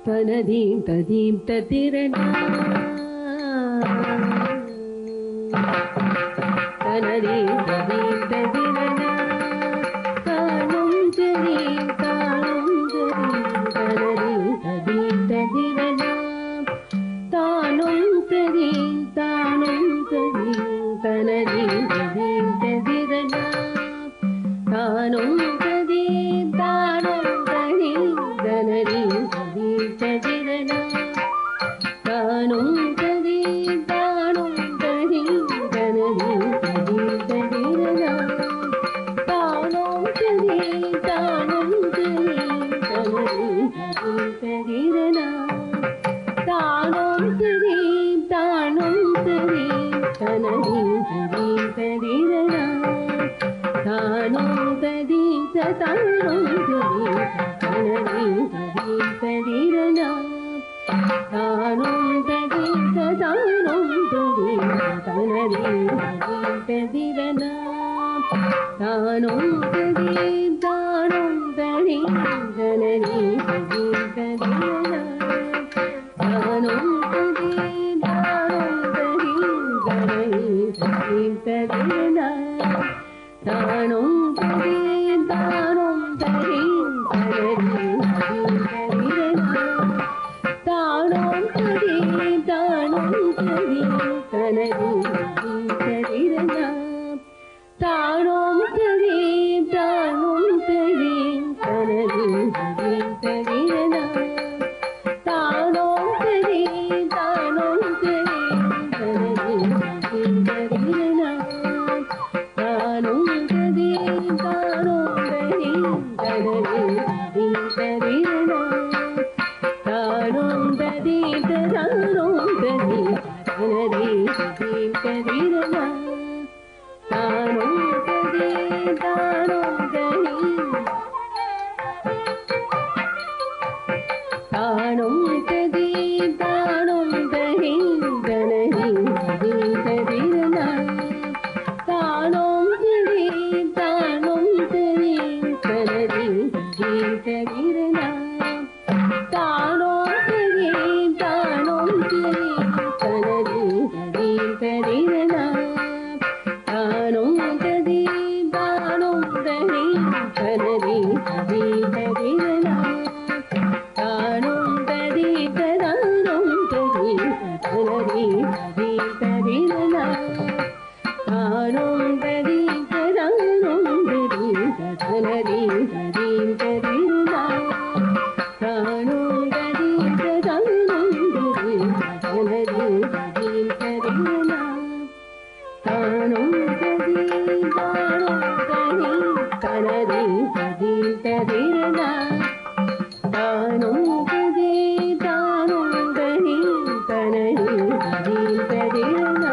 தனதீம் ததீம் ததிரணா தனதீம் ததீம் ததிரணா தானும் ததீம் தானும் ததீம் தனதீம் ததீம் ததிரணா தானும் ததீம் தானும் ததீம் தனதீம் ததீம் ததிரணா தானும் ததீம் தானும் ததீம் தனதீம் ததீம் ததிரணா தானும் ததீம் தானும் ததீம் தனதீம் ததீம் ததிரணா தானும் ததீம் தானும் ததீம் தனதீம் ததீம் ததிரணா தானும் ததீம் தானும் ததீம் தனதீம் ததீம் ததிரணா தானும் ததீம் தானும் ததீம் தனதீம் ததீம் ததிரணா தானும் ததீம் தானும் ததீம் தனதீம் ததீம் ததிரணா தானும் ததீம் தானும் ததீம் தனதீம் ததீம் ததிரணா தானும் ததீம் தானும் ததீம் தனதீம் ததீம் ததிரணா தானும் ததீம் தானும் ததீம் தனதீம் ததீம் ததிரணா தானும் ததீம் தானும் ததீம் தனதீம் ததீம் ததிரணா தானும் ததீம் தானும் ததீம் தனதீம் ததீம் ததிரணா தானும் ததீம் தானும் ததீம் தனதீம் ததீம் ததிரணா தானும் ததீம் தானும் ததீம் தனதீம் ததீம் ததிரணா தானும் ததீம் தானும் ததீம் தனதீம் ததீம் ததிரணா தானும் ததீம் தானும் ததீம் தானும் ததீம் தானும் ததீம் தனதீம் ததீம் ததிரணா தானும் ததீம் தானும் ததீம் தனதீம் ததீம் ததிரணா தானும் ததீம் தானும் ததீம் தனதீம் ததீம் ததிரணா தானும் ததீம் தானும் ததீம் தனதீம் ததீம் ததிரணா தானும் ததீம் தானும் ததீம் தனதீம் ததீம் ததிரணா தானும் ததீம் தானும் ததீம் தனதீம் ததீம் ததிரணா தானும் ததீம் தானும் ததீம் தனதீம் ததீம் ததிரணா தானும் ததீம் தானும் ததீம் தனதீம் ததீம் ததிரணா தானும் ததீம் தானும் ததீம் தனதீம் ததீம் ததிரணா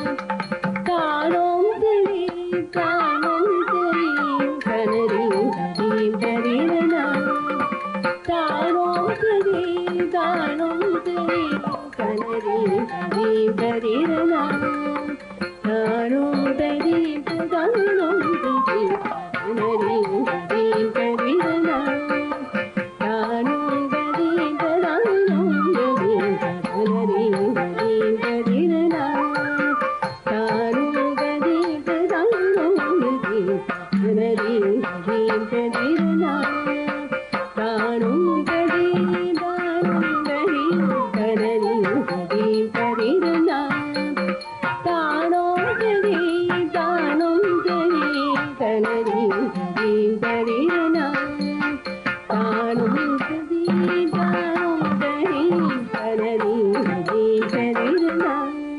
தானும் ததீம் தானும் ததீம் தனதீம் ததீம் ததிரணா தானும் ததீம் தானும் ததீம் தனதீம் ததீம் ததிரணா தானும் ததீம் தானும் ததீம் தனதீம் ததீம் ததிரணா தானும் ததீம் தானும் ததீம் தனதீம் ததீம் ததிரணா தானும் ததீம் தானும் ததீம் தனதீம் ததீம் ததிரணா தானும் ததீம் தானும் ததீம் தனதீம் ததீம் ததிரணா தானும் ததீம் தானும் ததீம் தனதீம் ததீம் ததிரணா தானும் ததீம் தானும் ததீம் தனதீம் ததீம் ததிரணா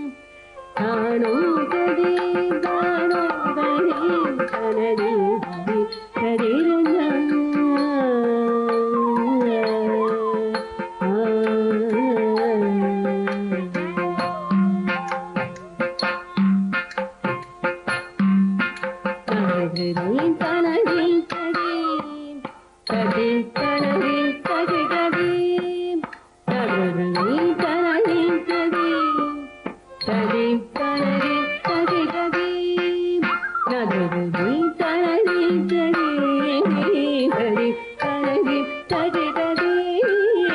தானும் ததீம் தானும் ததீம் தனதீம் ததீம் ததிரணா தனதீம் தனதீம் ததீம் ததீம் தனதீம் ததிததீம் தனதீம் தனதீம் ததீம் ததீம் தனதீம் ததிததீம் தனதீம் தனதீம் ததீம் ததீம் தனதீம் ததிததீம்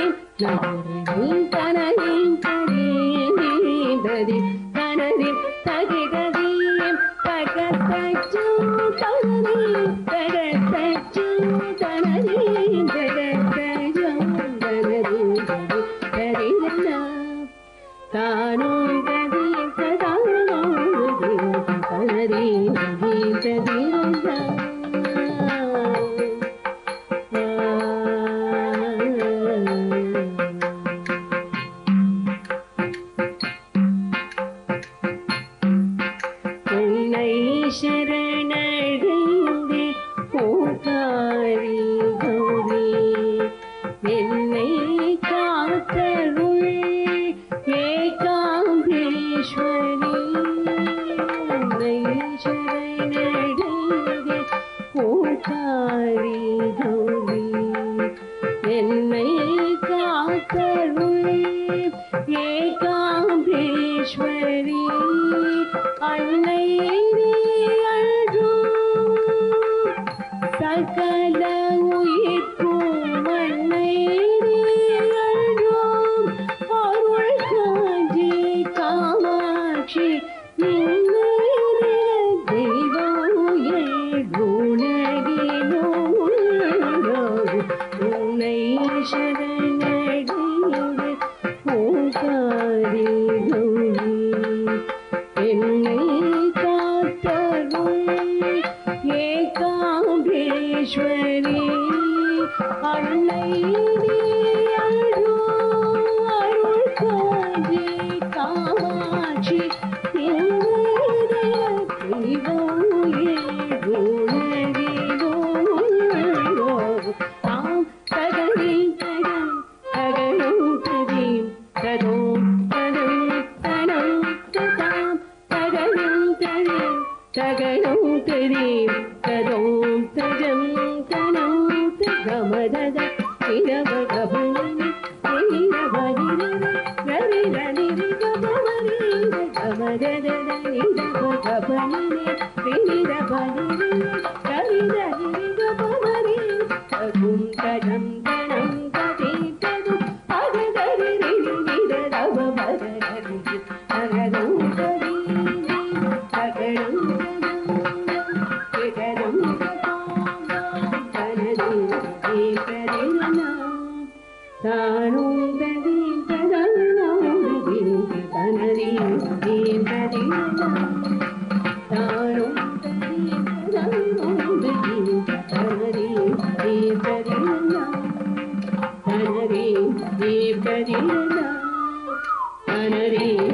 Hare